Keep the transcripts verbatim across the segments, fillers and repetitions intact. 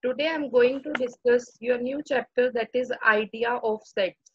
Today I'm going to discuss your new chapter, that is idea of sets.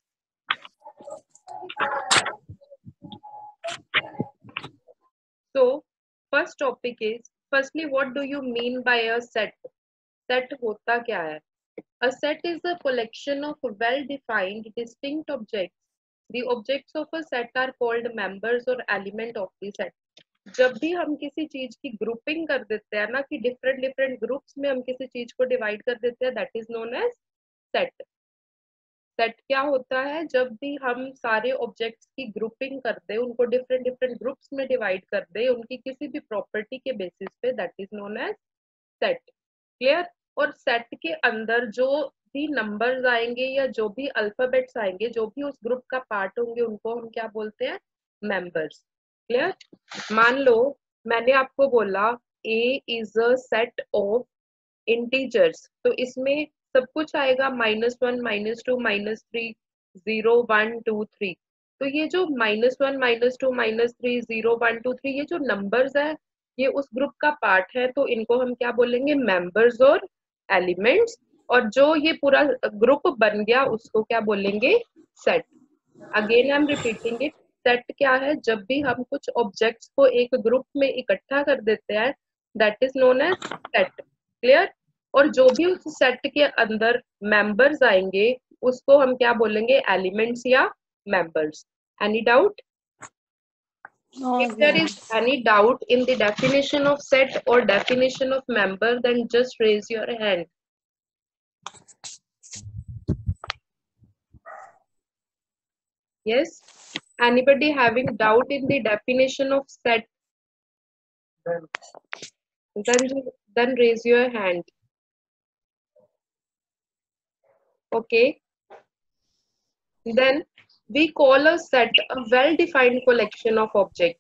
So first topic is, firstly, what do you mean by a set? Set होता क्या है? A set is a collection of well-defined distinct objects. The objects of a set are called members or element of the set. जब भी हम किसी चीज की grouping कर देते हैं ना, कि डिफरेंट डिफरेंट ग्रुप्स में हम किसी चीज को डिवाइड कर देते हैं, that is known as set. Set क्या होता है? जब भी हम सारे ऑब्जेक्ट्स की ग्रुपिंग कर दे, उनको डिफरेंट डिफरेंट ग्रुप्स में डिवाइड कर दे उनकी किसी भी प्रॉपर्टी के बेसिस पे, that is known as set. Clear? और सेट के अंदर जो भी नंबर्स आएंगे या जो भी अल्फाबेट्स आएंगे, जो भी उस ग्रुप का पार्ट होंगे, उनको हम क्या बोलते हैं? मेंबर्स. क्लियर? मान लो मैंने आपको बोला A is a set of integers, तो इसमें सब कुछ आएगा minus one, minus two, minus three, zero, one, two, three. तो ये जो minus one, minus two, minus three, zero, one, two, three, ये जो नंबर्स है, ये उस ग्रुप का पार्ट है, तो इनको हम क्या बोलेंगे? मेंबर्स और एलिमेंट्स. और जो ये पूरा ग्रुप बन गया उसको क्या बोलेंगे? Set. Again I am repeating it. Set क्या है? जब भी हम कुछ ऑब्जेक्ट्स को एक ग्रुप में इकट्ठा कर देते हैं, that is known as set. Clear? और जो भी उस सेट के अंदर मेंबर्स आएंगे उसको हम क्या बोलेंगे? एलिमेंट्स या members. Any doubt? If there is any doubt in the definition of set or definition of member, then just raise your hand. Yes? Anybody having doubt in the definition of set? Then, then raise your hand. Okay. Then we call a set a well-defined collection of objects.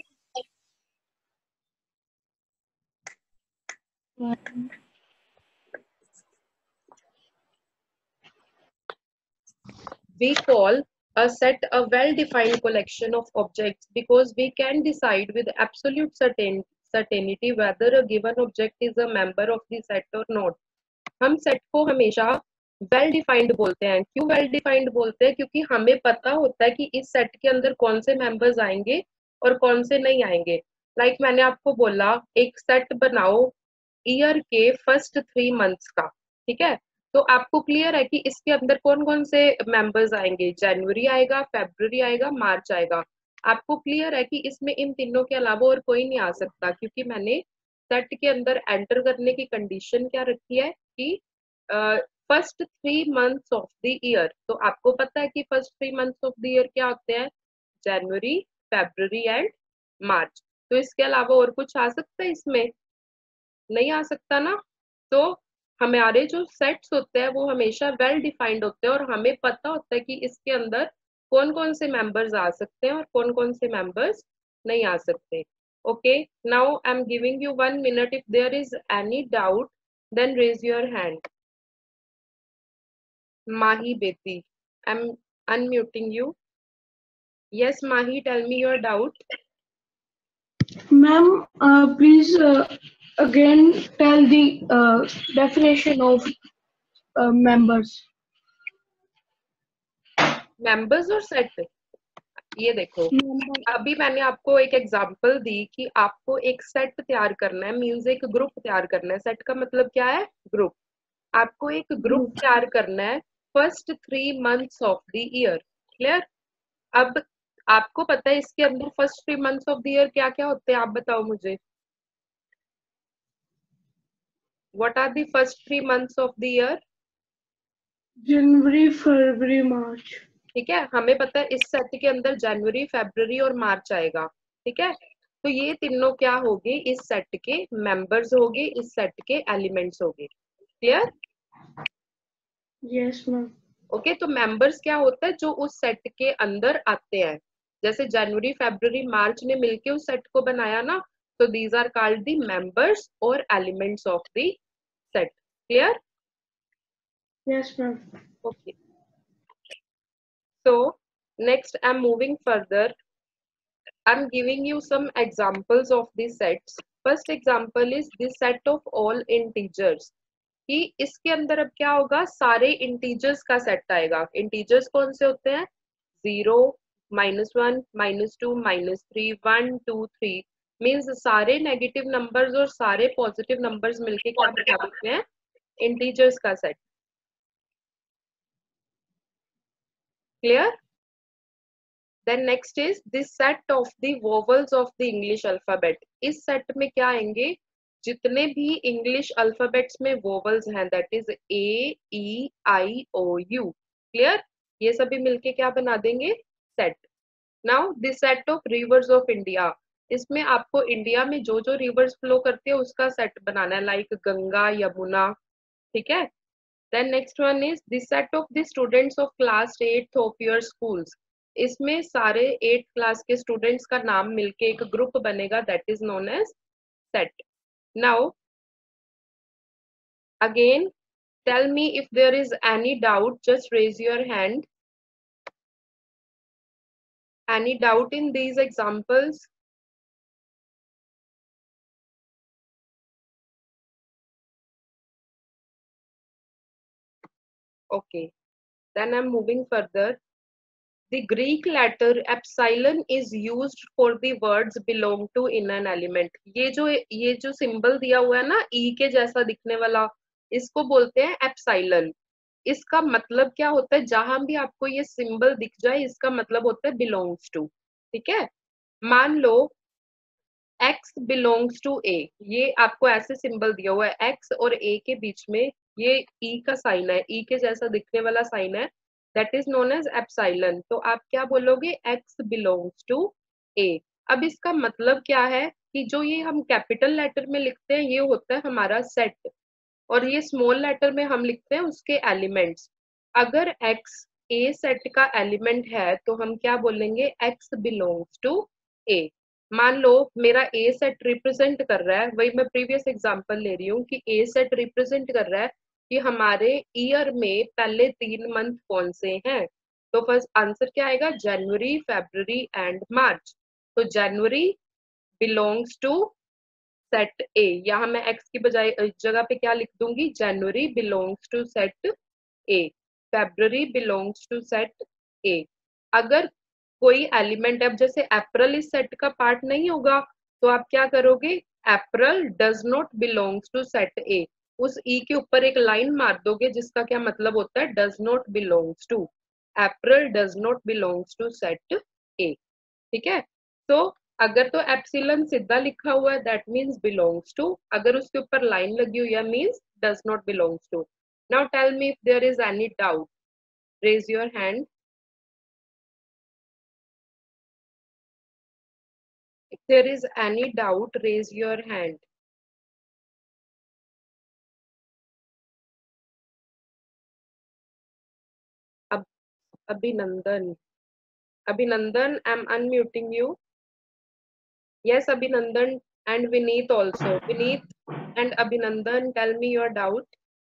We call a set a well-defined collection of objects because we can decide with absolute certain, certainty whether a given object is a member of the set or not. हम set को हमेशा well defined बोलते हैं. क्यों well defined बोलते हैं? क्योंकि हमें पता होता है कि इस सेट के अंदर कौन से मेंबर्स आएंगे और कौन से नहीं आएंगे. लाइक like मैंने आपको बोला एक सेट बनाओ ईयर के फर्स्ट थ्री मंथ्स का. ठीक है? तो आपको क्लियर है कि इसके अंदर कौन कौन से मेंबर्स आएंगे? जनवरी आएगा, फेब्रुवरी आएगा, मार्च आएगा. आपको क्लियर है कि इसमें इन तीनों के अलावा और कोई नहीं आ सकता, क्योंकि मैंने सेट के अंदर एंटर करने की कंडीशन क्या रखी है कि first three months of the year. तो आपको पता है कि first three months of the year क्या होते हैं? January, February and March. तो इसके अलावा और कुछ आ सकता है? इसमें नहीं आ सकता ना. तो हमारे जो सेट्स होते हैं वो हमेशा वेल डिफाइंड होते हैं और हमें पता होता है कि इसके अंदर कौन कौन से मेंबर्स आ सकते हैं और कौन कौन से मेंबर्स नहीं आ सकते. Okay, now I am giving you one minute. If there is any doubt then raise your hand. Mahi Beti, I'm unmuting you. Yes, Mahi, tell me your doubt. Ma'am, uh, please uh, again tell the uh, definition of uh, members. Members और set? ये देखो, अभी मैंने आपको एक example दी कि आपको एक सेट तैयार करना है, मींस एक ग्रुप तैयार करना है. सेट का मतलब क्या है? ग्रुप. आपको एक ग्रुप तैयार करना है first three months of the year. Clear? अब आपको पता है इसके अंदर first three months of the year क्या क्या होते हैं? आप बताओ मुझे. What are the first three months of the year? जनवरी, फरवरी, मार्च. ठीक है, हमें पता है इस सेट के अंदर जनवरी, फरवरी और मार्च आएगा. ठीक है, तो ये तीनों क्या होंगे? इस सेट के मेंबर्स होंगे, इस सेट के एलिमेंट्स होंगे. क्लियर? Yes ma'am. ओके, तो मेंबर्स क्या होता है? जो उस सेट के अंदर आते हैं. जैसे जनवरी, फरवरी, मार्च ने मिलके उस सेट को बनाया ना, तो these are called the members और elements of the set. Clear? Yes ma'am. Okay, so next I'm moving further. I'm giving you some examples of these sets. First example is the set of all integers. कि इसके अंदर अब क्या होगा, सारे integers का set आएगा। Integers कौन से होते हैं, zero, minus one, minus two, minus three, one, two, three, means सारे नेगेटिव नंबर्स और सारे पॉजिटिव नंबर्स मिलके क्या बना देते हैं, इंटीजर्स का सेट। Clear? Then next is this set of the vowels of the English alphabet. इस सेट में क्या आएंगे, जितने भी इंग्लिश अल्फाबेट्स में वोवल्स हैं, that is A, E, I, O, U. Clear? ये सभी मिलके क्या बना देंगे, set. Now this set of rivers of India, इसमें आपको इंडिया में जो जो रिवर्स फ्लो करती है उसका सेट बनाना है, लाइक गंगा, यमुना। ठीक है? Then next one is the set of the students of class eighth of your schools. इसमें सारे एट क्लास के स्टूडेंट्स का नाम मिलके एक ग्रुप बनेगा, that is known as set. Now again tell me if there is any doubt, just raise your hand. Any doubt in these examples? Okay, then I'm moving further. The Greek letter epsilon is used for the words belong to in an element. ये जो ये जो symbol दिया हुआ है ना, ई के जैसा दिखने वाला, इसको बोलते हैं एप्साइलन। इसका मतलब क्या होता है, जहां भी आपको ये सिंबल दिख जाए इसका मतलब होता है बिलोंग्स टू। ठीक है? मान लो x बिलोंग्स टू a, ये आपको ऐसे सिंबल दिया हुआ है, x और a के बीच में ये e का साइन है, e के जैसा दिखने वाला साइन है, that is known as epsilon. तो आप क्या बोलोगे, x बिलोंग्स टू a। अब इसका मतलब क्या है कि जो ये हम कैपिटल लेटर में लिखते हैं ये होता है हमारा सेट, और ये स्मॉल लेटर में हम लिखते हैं उसके एलिमेंट्स। अगर x a सेट का एलिमेंट है तो हम क्या बोलेंगे, x बिलोंग्स टू a। मान लो मेरा ए सेट रिप्रेजेंट कर रहा है, वही मैं प्रीवियस एग्जांपल ले रही हूँ कि ए सेट रिप्रेजेंट कर रहा है कि हमारे ईयर में पहले तीन मंथ कौन से हैं। तो फर्स्ट आंसर क्या आएगा, जनवरी, फेब्रुअरी एंड मार्च। तो January belongs to set A, यहाँ मैं एक्स की बजाय इस जगह पे क्या लिख दूंगी, January belongs to set A, February belongs to set A. अगर कोई एलिमेंट, अब जैसे अप्रैल इस सेट का पार्ट नहीं होगा तो आप क्या करोगे, April does not belongs to set A, उस ई के ऊपर एक लाइन मार दोगे जिसका क्या मतलब होता है, does not belongs to, April does not belongs to set A. ठीक है? तो अगर तो एप्सिलॉन सीधा लिखा हुआ है दैट मीन्स बिलोंग्स टू, अगर उसके ऊपर लाइन लगी हुई है means does not belongs to. Now tell me if there is any doubt, raise your hand. If there is any doubt, raise your hand. Ab Abhinandan. Abhinandan, I'm unmuting you. Yes, Abhinandan and Vineet also. Vineet and Abhinandan, tell me your doubt.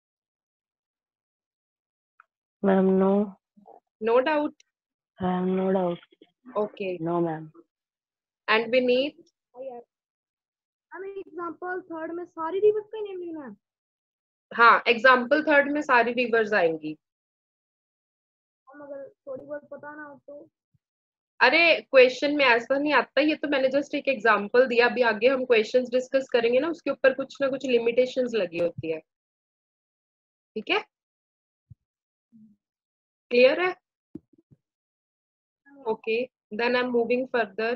Ma'am, no. No doubt? I have no doubt. Okay. No, ma'am. And Vineet? हमें example third में सारी reverse का name लिखना है। हाँ, example third में सारी reverse आएंगी। हम अगर थोड़ी बहुत पता ना हो तो अरे क्वेश्चन में ऐसा नहीं आता, ये तो मैंने जस्ट एक एग्जांपल दिया, अभी आगे हम क्वेश्चंस डिस्कस करेंगे ना उसके ऊपर कुछ ना कुछ लिमिटेशंस लगी होती है। ठीक है? क्लियर है? Okay, then I am moving further.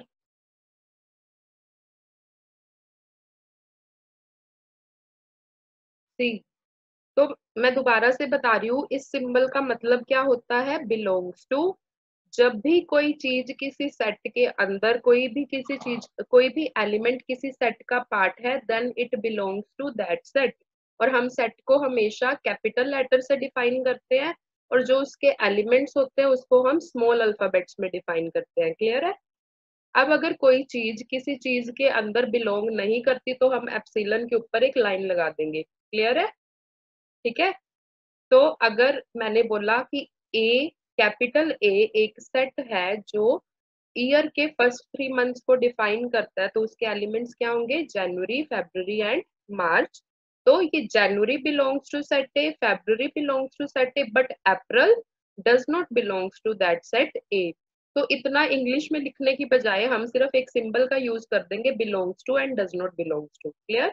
See, तो मैं दोबारा से बता रही हूँ, इस सिंबल का मतलब क्या होता है, बिलोंग्स टू। जब भी कोई चीज किसी सेट के अंदर, कोई भी किसी चीज, कोई भी एलिमेंट किसी सेट का पार्ट है, then it belongs to that set. और हम सेट को हमेशा कैपिटल लेटर से डिफाइन करते हैं, और जो उसके एलिमेंट्स होते हैं उसको हम स्मॉल अल्फाबेट्स में डिफाइन करते हैं। क्लियर है? अब अगर कोई चीज किसी चीज के अंदर बिलोंग नहीं करती तो हम एप्सिलॉन के ऊपर एक लाइन लगा देंगे। क्लियर है? ठीक है? तो अगर मैंने बोला कि ए, कैपिटल ए एक सेट है जो ईयर के फर्स्ट थ्री मंथ्स को डिफाइन करता है, तो उसके एलिमेंट्स क्या होंगे, जनवरी, फेब्रुअरी एंड मार्च। तो ये January belongs to set A, February belongs to set A, but April does not belongs to that set A. तो इतना इंग्लिश में लिखने की बजाय हम सिर्फ एक सिंबल का यूज कर देंगे, belongs to and does not belongs to. Clear?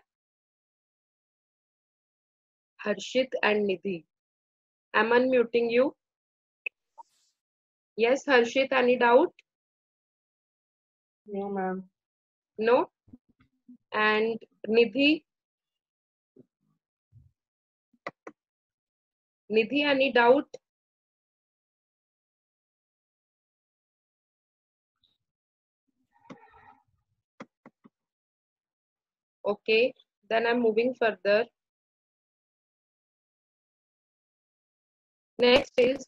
Harshit and Nidhi, I am unmuting you. Yes Harshit, any doubt? No, ma'am. No? And Nidhi? Nidhi, any doubt? Okay, then I'm moving further. Next is,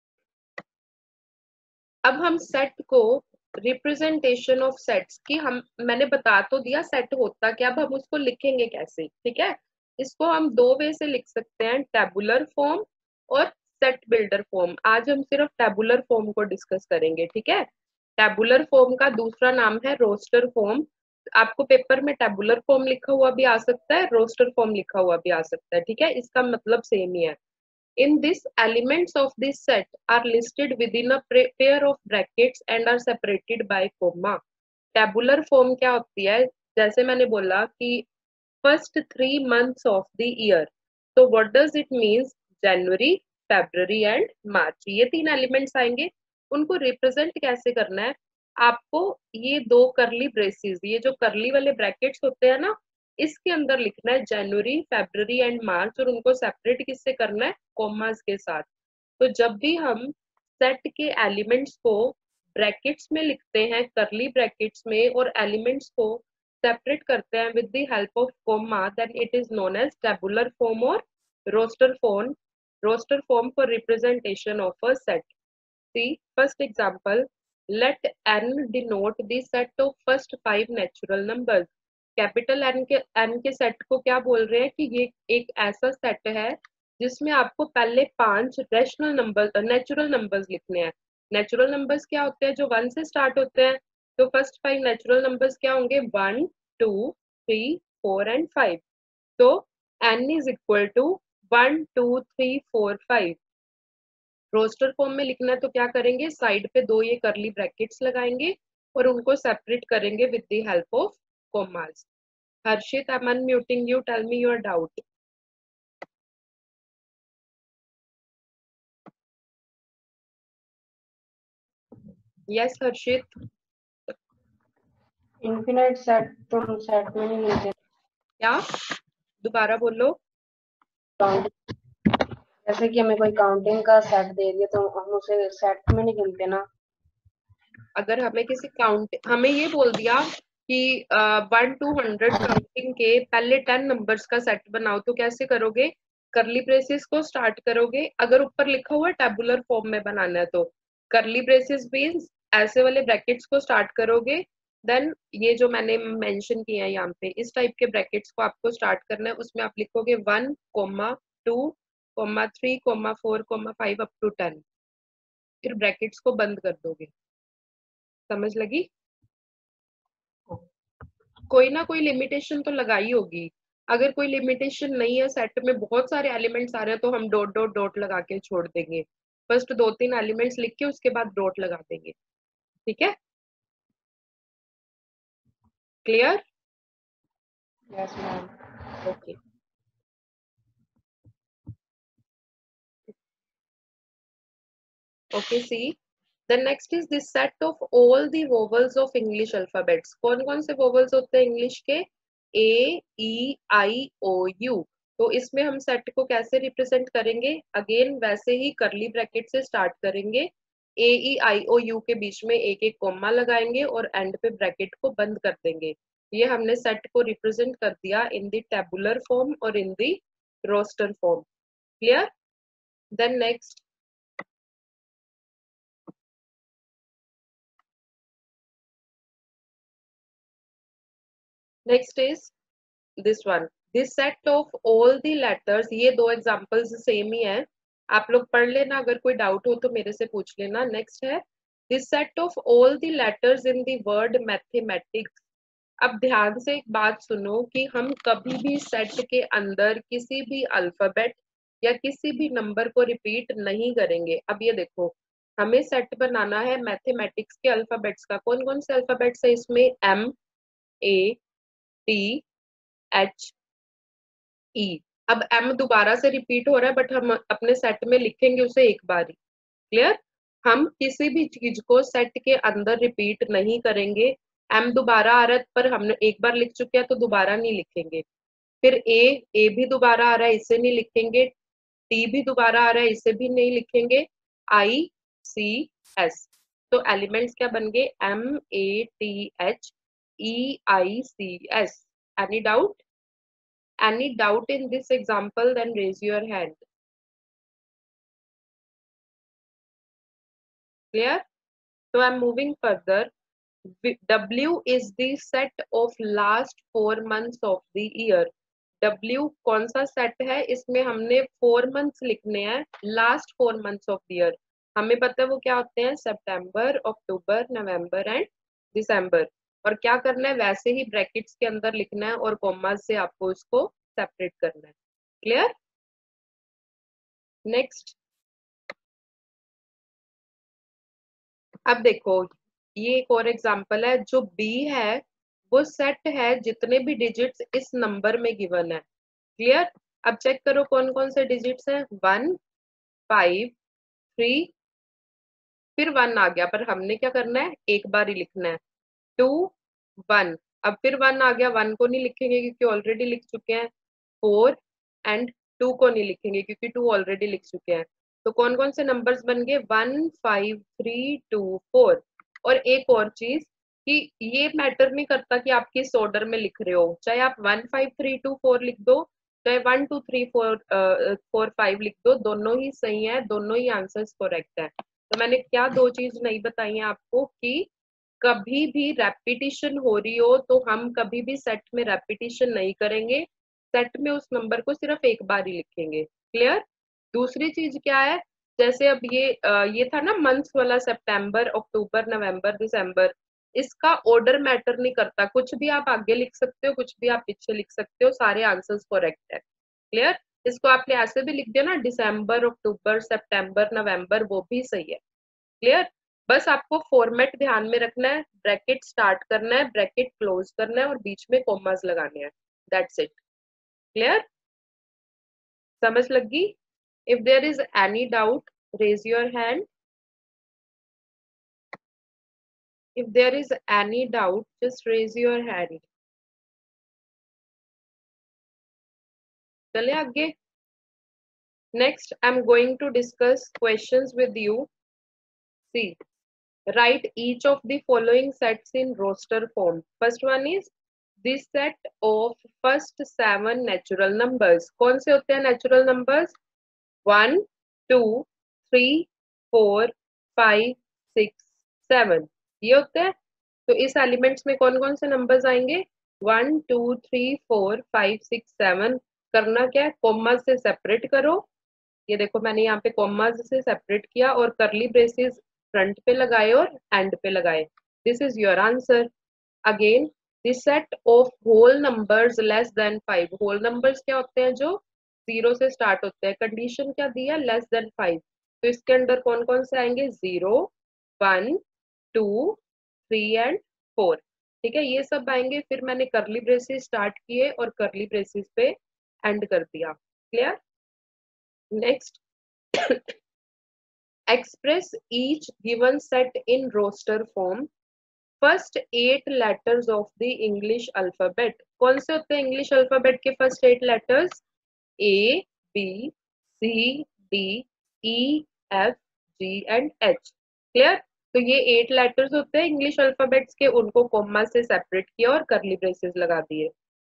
अब हम set को representation of sets की, हम मैंने बता तो दिया set होता क्या, अब हम उसको लिखेंगे कैसे, ठीक है? इसको हम दो वे से लिख सकते हैं, टेबुलर फॉर्म और सेट बिल्डर फॉर्म। आज हम सिर्फ टेबुलर फॉर्म को डिस्कस करेंगे, ठीक है? टेबुलर फॉर्म का दूसरा नाम है रोस्टर फॉर्म। आपको पेपर में टेबुलर फॉर्म लिखा हुआ भी आ सकता है, रोस्टर फॉर्म लिखा हुआ भी आ सकता है, ठीक है? इसका मतलब सेम ही है। In this, elements of this set are listed within a pair of brackets and are separated by comma. Tabular form क्या होती है? जैसे मैंने बोला कि first three months of the year. तो what does it means? January, February and March. ये तीन elements आएंगे, उनको represent कैसे करना है? आपको ये दो curly braces, ये जो curly वाले brackets होते हैं ना, इसके अंदर लिखना है जनवरी, फेब्रुवरी एंड मार्च, और उनको सेपरेट किससे करना है? कॉमास के साथ। तो जब भी हम सेट के एलिमेंट्स को ब्रैकेट्स में लिखते हैं, करली ब्रैकेट्स में, और एलिमेंट्स को सेपरेट करते हैं with the help of comma, then it is known as tabular form और roster form. Roster form for representation of a set. See first example, let n denote the set of first five natural numbers. Capital N के N के set को क्या बोल रहे हैं कि ये एक ऐसा सेट है जिसमें आपको पहले पांच रैशनल नंबर, नेचुरल नंबर्स लिखने हैं। नेचुरल नंबर्स क्या होते हैं? जो वन से स्टार्ट होते हैं। तो फर्स्ट फाइव नेचुरल नंबर्स क्या होंगे? One, two, three, four and five. तो N is equal to one, two, three, four, five. Roster form में लिखना है तो क्या करेंगे? साइड पे दो ये करली ब्रैकेट्स लगाएंगे और उनको सेपरेट करेंगे with the help of commas. Harshit, I am unmuting you, tell me your doubt. Yes Harshit. Infinite set तुम सेट में नहीं गिनते। क्या? दोबारा बोलो। काउंटिंग, जैसे कि हमें कोई काउंटिंग का सेट दे दिया तो हम उसे सेट में नहीं गिनते ना। अगर हमें किसी काउंट, हमें ये बोल दिया कि वन टू हंड्रेड काउंटिंग के पहले टेन नंबर्स का सेट बनाओ, तो कैसे करोगे? करली ब्रेसेस को स्टार्ट करोगे। अगर ऊपर लिखा हुआ है टेबुलर फॉर्म में बनाना है तो करली ब्रेसेस मींस ऐसे वाले ब्रैकेट्स को स्टार्ट करोगे, देन ये जो मैंने मेंशन किया है यहाँ पे, इस टाइप के ब्रैकेट्स को आपको स्टार्ट करना है। उसमें आप लिखोगे one comma two comma three comma four comma five up to ten, फिर ब्रैकेट्स को बंद कर दोगे। समझ लगी? कोई ना कोई लिमिटेशन तो लगाई होगी। अगर कोई लिमिटेशन नहीं है, सेट में बहुत सारे एलिमेंट्स आ रहे हैं, तो हम डॉट डॉट डॉट लगा के छोड़ देंगे। फर्स्ट दो तीन एलिमेंट्स लिख के उसके बाद डॉट लगा देंगे, ठीक है? Clear? Yes ma'am. Okay. Okay, see the next is this set of all the vowels of English alphabets. कौन कौन से vowels होते हैं इंग्लिश के? A, E, I, O, U। तो इसमें हम सेट को कैसे रिप्रेजेंट करेंगे? अगेन वैसे ही करली ब्रैकेट से स्टार्ट करेंगे, ए ई आई ओ यू के बीच में एक एक कॉमा लगाएंगे और एंड पे ब्रैकेट को बंद कर देंगे। ये हमने सेट को रिप्रेजेंट कर दिया इन द टेबुलर फॉर्म और in the roster form. Clear? Then next, next is this one, this set of all the letters. ये दो एग्जांपल्स सेम ही है, आप लोग पढ़ लेना, अगर कोई डाउट हो तो मेरे से पूछ लेना। नेक्स्ट है this set of all the letters in the word mathematics. अब ध्यान से एक बात सुनो कि हम कभी भी सेट के अंदर किसी भी अल्फाबेट या किसी भी नंबर को रिपीट नहीं करेंगे। अब ये देखो, हमें सेट बनाना है मैथमेटिक्स के अल्फाबेट्स का। कौन कौन से अल्फाबेट्स है इसमें? M, A, T, H, E. अब एम दोबारा से रिपीट हो रहा है, बट हम अपने सेट में लिखेंगे उसे एक बार ही। क्लियर? हम किसी भी चीज को सेट के अंदर रिपीट नहीं करेंगे। एम दोबारा आ रहा है, पर हमने एक बार लिख चुके हैं तो दोबारा नहीं लिखेंगे। फिर ए, ए भी दोबारा आ रहा है, इसे नहीं लिखेंगे। टी भी दोबारा आ रहा है, इसे भी नहीं लिखेंगे। आई, सी, एस। तो एलिमेंट्स क्या बन गए? M, A, T, H, E, I, C, S. Any doubt? Any doubt in this example? Then raise your hand. Clear? So I'm moving further. W is the set of last four months of the year. W कौन सा set है? इसमें हमने four months लिखने हैं, last four months of the year. हमें पता है वो क्या होते हैं? सितंबर, अक्टूबर, नवंबर एंड दिसंबर। और क्या करना है? वैसे ही ब्रैकेट्स के अंदर लिखना है और कॉमास से आपको इसको सेपरेट करना है। क्लियर? नेक्स्ट, अब देखो, ये एक और एग्जांपल है। जो बी है वो सेट है जितने भी डिजिट्स इस नंबर में गिवन है। क्लियर? अब चेक करो कौन कौन से डिजिट्स हैं। वन, फाइव, थ्री, फिर वन आ गया, पर हमने क्या करना है? एक बार ही लिखना है। टू, वन, अब फिर वन आ गया, वन को नहीं लिखेंगे क्योंकि ऑलरेडी लिख चुके हैं। फोर एंड टू को नहीं लिखेंगे क्योंकि टू ऑलरेडी लिख चुके हैं। तो कौन कौन से नंबर्स बन गए? One, five, three, two, four. और एक और चीज कि ये मैटर नहीं करता कि आप किस ऑर्डर में लिख रहे हो, चाहे आप one, five, three, two, four लिख दो, चाहे one, two, three, four, four, five लिख दो, दोनों ही सही है, दोनों ही आंसर्स करेक्ट है। तो मैंने क्या दो चीज नहीं बताई है आपको कि कभी भी रेपिटिशन हो रही हो तो हम कभी भी सेट में रेपिटिशन नहीं करेंगे। सेट में उस नंबर को सिर्फ एक बार ही लिखेंगे। क्लियर? दूसरी चीज क्या है? जैसे अब ये आ, ये था ना मंथ्स वाला, सितंबर, अक्टूबर, नवंबर, दिसंबर। इसका ऑर्डर मैटर नहीं करता, कुछ भी आप आगे लिख सकते हो, कुछ भी आप पीछे लिख सकते हो, सारे आंसर्स करेक्ट है। क्लियर? इसको आपने ऐसे भी लिख दिया ना, दिसंबर, अक्टूबर, सितंबर, नवंबर, वो भी सही है। क्लियर? बस आपको फॉर्मेट ध्यान में रखना है। ब्रैकेट स्टार्ट करना है, ब्रैकेट क्लोज करना है और बीच में कॉमास लगाने हैं। That's it. क्लियर? समझ लगी? If there is any doubt, raise your hand. If there is any doubt, just raise your hand. चले आगे। Next, I am going to discuss questions with you. See, write each of the following sets in roster form. First one is the set of first seven natural numbers. कौन से होते हैं natural numbers? One, two, three, four, five, six, seven, ये होते हैं। तो इस elements में कौन कौन से नंबर्स आएंगे? One, two, three, four, five, six, seven. करना क्या है? कॉमा से सेपरेट करो। ये देखो मैंने यहाँ पे कॉमास से सेपरेट किया और करली ब्रेसेस फ्रंट पे लगाए और एंड पे लगाए। This is your answer. Again, this set of whole numbers less than five. Whole numbers क्या होते हैं? जो जीरो से स्टार्ट होते हैं। कंडीशन क्या दी है? Less than five. तो इसके अंदर कौन कौन से आएंगे? Zero, one, two, three and four. ठीक है, ये सब आएंगे। फिर मैंने करली ब्रेसेस स्टार्ट किए और करली ब्रेसेस पे एंड कर दिया। Clear? Next, express each given set in roster form. First eight letters of the English alphabet. कौन से होते हैं English alphabet के first eight letters? A, B, C, D, E, F, G and H. Clear? तो ये eight letters होते हैं English alphabets के, उनको कॉमा से सेपरेट किया और करली ब्रेसेस लगा दिए।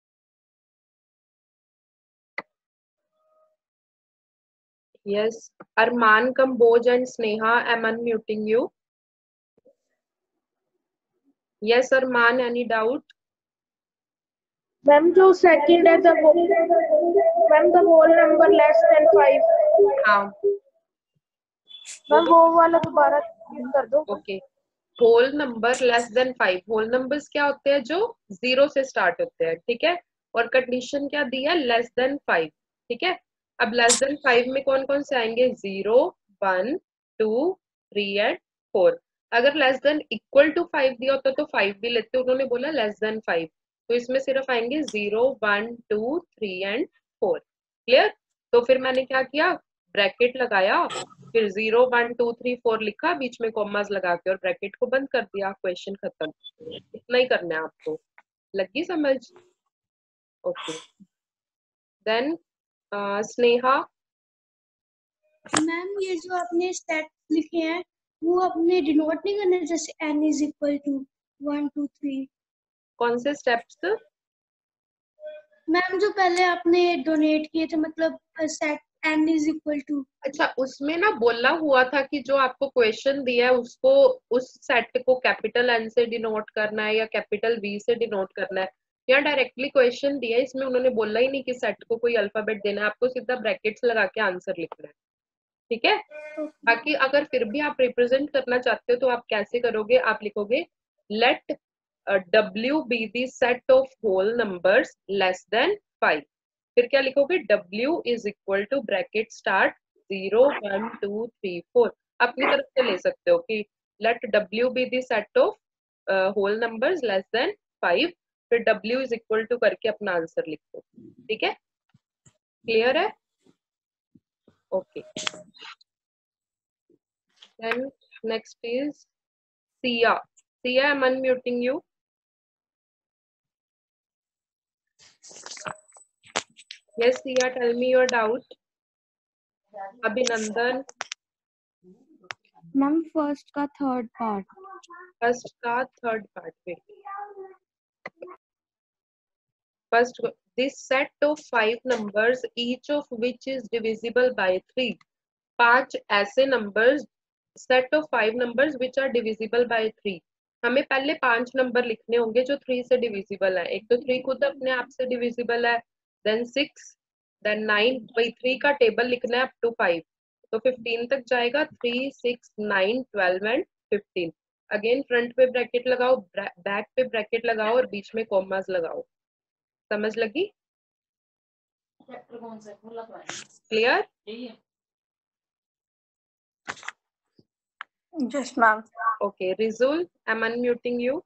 Yes, Arman, Kamboj and Sneha, I'm unmuting you. Yes, Arman, any doubt? Ma'am जो सेकंड है the ma'am the whole number less than five. हाँ, मैम वो वाला दोबारा कर दो। Okay. Whole number less than five, whole numbers क्या होते हैं जो जीरो से स्टार्ट होते हैं, ठीक है, और कंडीशन क्या दी है, लेस देन फाइव, ठीक है। अब लेस देन फाइव में कौन कौन से आएंगे, zero, one, two, three and four. अगर less than equal to five दिया होता तो फाइव भी लेते, उन्होंने बोला लेस देन फाइव, तो इसमें सिर्फ आएंगे zero, one, two, three and four. Clear. तो फिर मैंने क्या किया, ब्रैकेट लगाया, फिर zero, one, two, three, four लिखा, बीच में कॉमास लगा के और ब्रैकेट को बंद कर दिया, क्वेश्चन खत्म। इतना ही करना है आपको, लगी समझ? Okay, then Sneha. मैम ये जो आपने स्टेट लिखे हैं वो अपने डिनोट नहीं करने, जैसे n is equal to one two three. कौन से स्टेप्स? मैम जो पहले आपने डोनेट किए थे, मतलब सेट n इज इक्वल टू। अच्छा, उसमें ना बोला हुआ था कि जो आपको क्वेश्चन दिया है उसको, उस सेट को कैपिटल एन से डिनोट करना है या कैपिटल वी से डिनोट करना है, या डायरेक्टली क्वेश्चन दिया है, इसमें उन्होंने बोला ही नहीं कि सेट को कोई अल्फाबेट देना है, आपको सीधा ब्रैकेट्स लगा के आंसर लिखना है, ठीक है। बाकी अगर फिर भी आप रिप्रेजेंट करना चाहते हो तो आप कैसे करोगे, आप लिखोगे let W be the set of whole numbers less than five, फिर क्या लिखोगे, W is equal to bracket start zero, one, two, three, four, अपनी तरफ से ले सकते हो कि let W be the set of whole numbers less than five, फिर W इज इक्वल टू करके अपना आंसर लिखो, ठीक है, क्लियर है? Okay, then next is Siya. Siya, I am unmuting you. Yes, Sia, tell me your doubt. Abhinandan. Ma'am first का third part. First का third part पे, first, this set of five numbers each of which is divisible by three, पांच ऐसे numbers, set of five numbers which are divisible by three. हमें पहले पांच number लिखने होंगे जो थ्री से डिविजिबल है, एक तो थ्री खुद अपने आप से डिविजिबल है, देन सिक्स, देन नाइन, वही थ्री का टेबल लिखना है अप टू फाइव, तो फिफ्टीन तक जाएगा, three, six, nine, twelve and fifteen. Again front पे ब्रैकेट लगाओ, बैक पे ब्रैकेट लगाओ और बीच में कॉमास लगाओ, समझ लगी? Clear? Yes ma'am. Okay, Rizul, I'm unmuting you.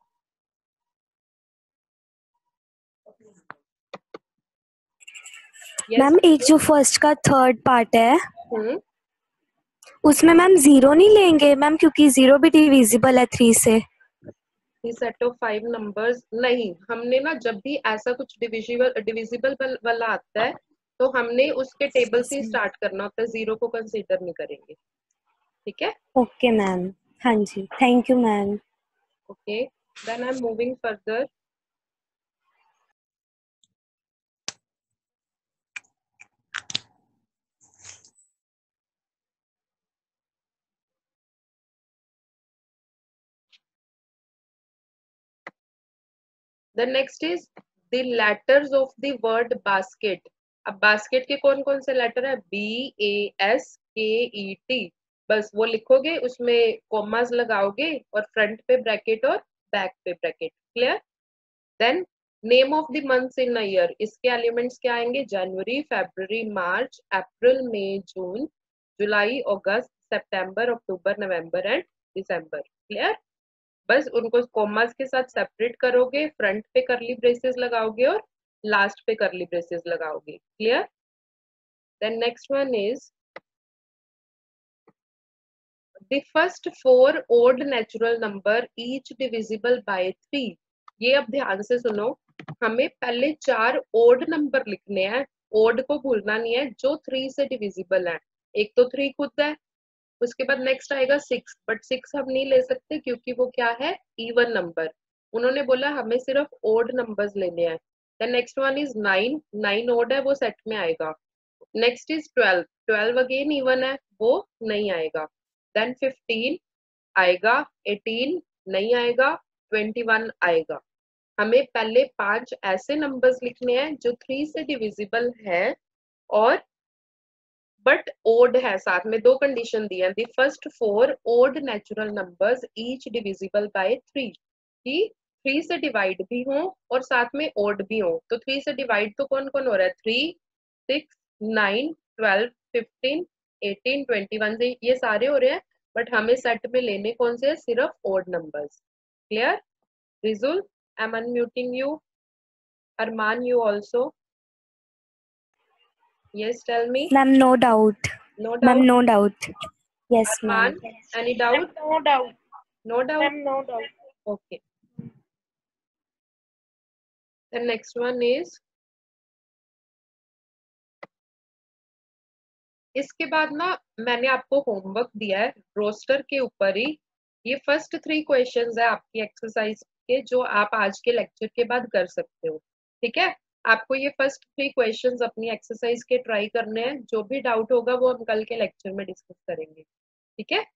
Yes. Ma'am एक जो फर्स्ट का थर्ड पार्ट है हम्म, उसमें मैम जीरो नहीं लेंगे मैम, क्योंकि जीरो भी डिविजिबल है थ्री से। सेट ऑफ फाइव नंबर्स नहीं, हमने ना जब भी ऐसा कुछ डिविजिबल डिविजिबल वाला आता है तो हमने उसके टेबल से स्टार्ट करना होता है, जीरो को कंसीडर नहीं करेंगे, ठीक है? ओके मैम, हाँ जी, thank you ma'am. Okay, then I am moving further. The next is the letters of the word basket. अब बास्केट के कौन कौन से लेटर है, बी, ए, एस, के, ई, टी, बस वो लिखोगे, उसमें कॉमास लगाओगे और फ्रंट पे ब्रैकेट और बैक पे bracket, clear? Then name of the months in a year, इसके एलिमेंट्स क्या आएंगे, जनवरी, फरवरी, मार्च, अप्रैल, मई, जून, जुलाई, अगस्त, सितंबर, अक्टूबर, नवंबर एंड दिसंबर, क्लियर? बस उनको कॉमास के साथ सेपरेट करोगे, फ्रंट पे करली ब्रेसेस लगाओगे और लास्ट पे करली ब्रेसेस लगाओगे, clear? Then next one is the first four odd natural number each divisible by three. ये अब ध्यान से सुनो, हमें पहले चार ओड नंबर लिखने हैं, ओड को भूलना नहीं है, जो थ्री से डिविजिबल है। एक तो थ्री खुद है, उसके बाद नेक्स्ट आएगा सिक्स, बट सिक्स हम नहीं ले सकते क्योंकि वो क्या है, इवन नंबर। उन्होंने बोला हमें सिर्फ ओड नंबर्स लेने हैं। Then next one is nine, nine odd है, वो सेट में आएगा। Next is twelve, twelve again even है, वो नहीं आएगा। देन फिफ्टीन आएगा, एटीन नहीं आएगा, ट्वेंटी वन आएगा। हमें पहले पांच ऐसे नंबर्स लिखने हैं जो थ्री से डिविजिबल है और बट ओड है, साथ में दो कंडीशन दी है, the first four odd natural numbers each divisible by three, कि थ्री से डिवाइड भी हो और साथ में ओड भी हो। तो थ्री से डिवाइड तो कौन कौन हो रहा है, three, six, nine, twelve, fifteen, eighteen, twenty one से ये सारे हो रहे हैं, बट हमें सेट में लेने कौन से, सिर्फ odd numbers. Clear? Rizul, I am unmuting you. Arman, you also? Yes, tell me. Ma'am, no doubt. No Ma'am, doubt. no doubt. Yes, ma'am. Arman, any doubt? No doubt. No doubt. Ma'am, no doubt. Okay. The next one is, इसके बाद ना मैंने आपको homework दिया है roster के ऊपर ही। ये फर्स्ट थ्री क्वेश्चंस है आपकी एक्सरसाइज के, जो आप आज के लेक्चर के बाद कर सकते हो। ठीक है, आपको ये फर्स्ट थ्री क्वेश्चंस अपनी एक्सरसाइज के ट्राई करने हैं। जो भी डाउट होगा वो हम कल के लेक्चर में डिस्कस करेंगे। ठीक है,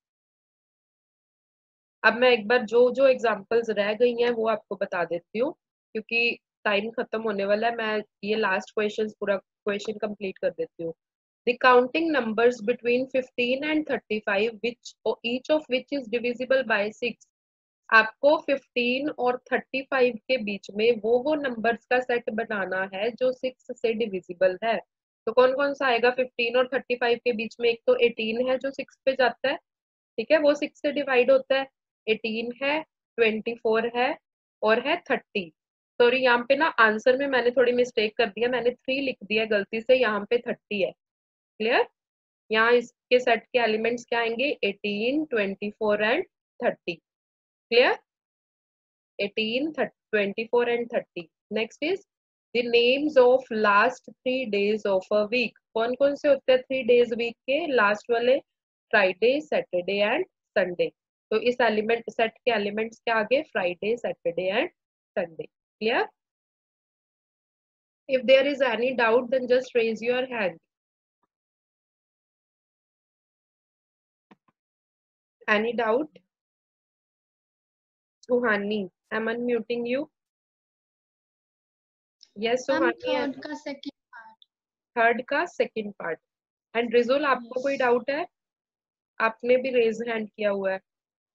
अब मैं एक बार जो जो एग्जांपल्स रह गई हैं वो आपको बता देती हूँ, क्योंकि टाइम खत्म होने वाला है। मैं ये लास्ट क्वेश्चन पूरा क्वेश्चन कंप्लीट कर देती हूँ। The counting numbers between fifteen and thirty-five, which each of which is divisible by six. आपको फिफ्टीन और थर्टी फाइव के बीच में वो वो नंबर्स का सेट बनाना है जो सिक्स से डिविजिबल है। तो कौन कौन सा आएगा फिफ्टीन और थर्टी फाइव के बीच में? एक तो एटीन है जो सिक्स पे जाता है, ठीक है, वो सिक्स से डिवाइड होता है। एटीन है, ट्वेंटी फोर है और है थर्टी। सॉरी, यहाँ पे ना आंसर में मैंने थोड़ी मिस्टेक कर दिया, मैंने थ्री लिख दिया गलती से, यहाँ पे थर्टी है। क्लियर? यहाँ इसके सेट के एलिमेंट्स क्या आएंगे, eighteen, twenty four and thirty. Clear? Eighteen, twenty four and thirty. Next is the names of last three days of a week. कौन कौन से होते हैं थ्री डेज वीक के लास्ट वाले? Friday, Saturday and Sunday. तो इस एलिमेंट सेट के एलिमेंट्स क्या आगे, Friday, Saturday and Sunday. Clear? If there is any doubt then just raise your hand. Any doubt? Suhani, I'm unmuting you. Yes, ma'am Suhani. Third का second part. Third का second part. And Rijul, आपको कोई doubt है? आपने भी raise hand किया हुआ है।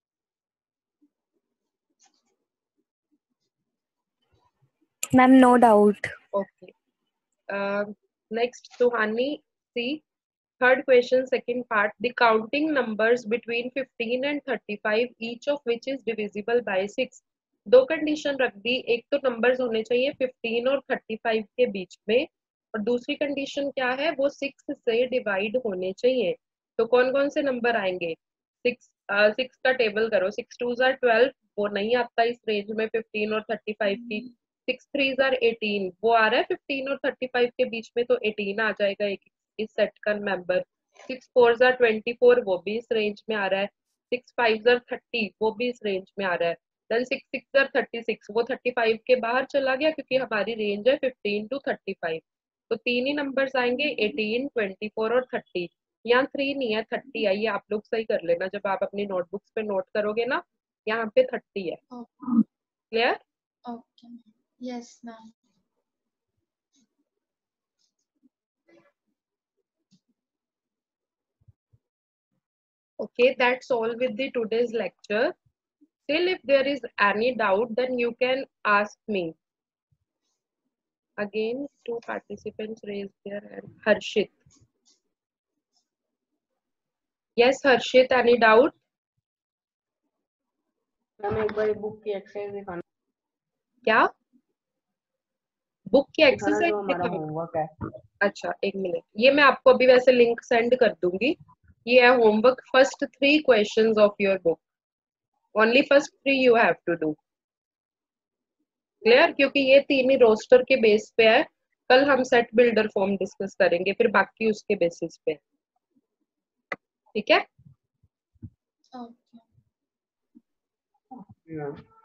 Ma'am, no doubt. Okay. Uh, next, Suhani, see. Third question, second part. The counting numbers between fifteen and thirty-five, each of which is divisible by six. दो condition रख दी, एक तो नंबर्स होने चाहिए फिफ्टीन और थर्टी फाइव के बीच में, और दूसरी कंडीशन क्या है, वो सिक्स से डिवाइड होने चाहिए। तो कौन कौन से नंबर आएंगे? सिक्स, सिक्स का टेबल करो। सिक्स टू जार ट्वेल्व, वो नहीं आता इस रेंज में फिफ्टीन और थर्टी फाइव की। सिक्स थ्री जार एटीन, वो आ रहा है फिफ्टीन और थर्टी फाइव के बीच में, तो एटीन आ जाएगा एक इस सेट का मेंबर। सिक्स फोर जार ट्वेंटी फोर, वो भी इस रेंज में आ रहा है। सिक्स फाइव जार थर्टी, वो भी इस रेंज में आ रहा है। देन सिक्स सिक्स जार थर्टी सिक्स, वो थर्टी फाइव के बाहर चला गया क्योंकि हमारी रेंज है फिफ्टीन टू थर्टी फाइव। तो तीन ही नंबर्स आएंगे, एटीन, ट्वेंटी फोर और थर्टी। यहाँ थ्री नहीं है, थर्टी है। ये आप लोग सही कर लेना जब आप अपनी नोटबुक्स पे नोट करोगे ना, यहाँ पे थर्टी है। Clear? Okay, yes ma'am. Okay, that's all with the today's lecture. Still, if there is any doubt, then you can ask me. Again, two participants raised their hand. Harshit. Yes, Harshit, any doubt? Ma'am एक बार book की exercise दिखाना। क्या? Book की दिखाना exercise जो हमारा दिखाओ? होमवर्क है। अच्छा, एक मिनट, ये मैं आपको अभी वैसे लिंक सेंड कर दूंगी। ये है homework, first three questions of your book. Only first three you have to do. Clear? क्योंकि ये तीन ही रोस्टर के बेस पे है। कल हम सेट बिल्डर फॉर्म डिस्कस करेंगे, फिर बाकी उसके बेसिस पे। ठीक है? ओके। Yeah.